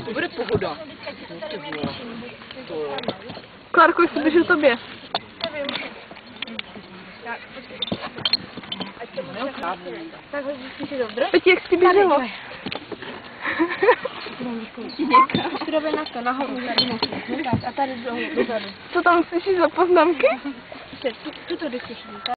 To bude pohoda. Klárko, jestli běží tobě. Tak hodíš si dobře? Peti, jak jsi běžela? Už jdeme na to, nahoru, tady. A tady dozadu. Co tam slyšíš za poznámky? Tuto jde slyšet.